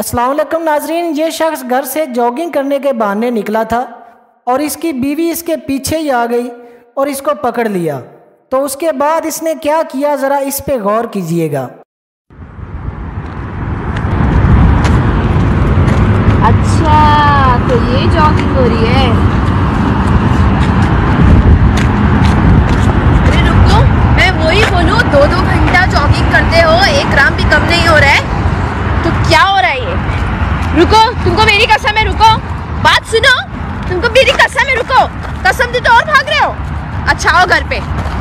अस्सलाम वालेकुम नाजरीन, ये शख्स घर से जॉगिंग करने के बहाने निकला था और इसकी बीवी इसके पीछे ही आ गई और इसको पकड़ लिया। तो उसके बाद इसने क्या किया, ज़रा इस पे गौर कीजिएगा। अच्छा, तो ये जॉगिंग हो रही है। अरे रुको, मैं वही बोलूँ, 2-2 घंटा जॉगिंग करते हो, 1 ग्राम भी कम नहीं हो रहा है, तो क्या हो रहा है ये? रुको, तुमको मेरी कसम है, रुको, बात सुनो, तुमको मेरी कसम है, रुको, कसम दी तो और भाग रहे हो। अच्छा आओ घर पे।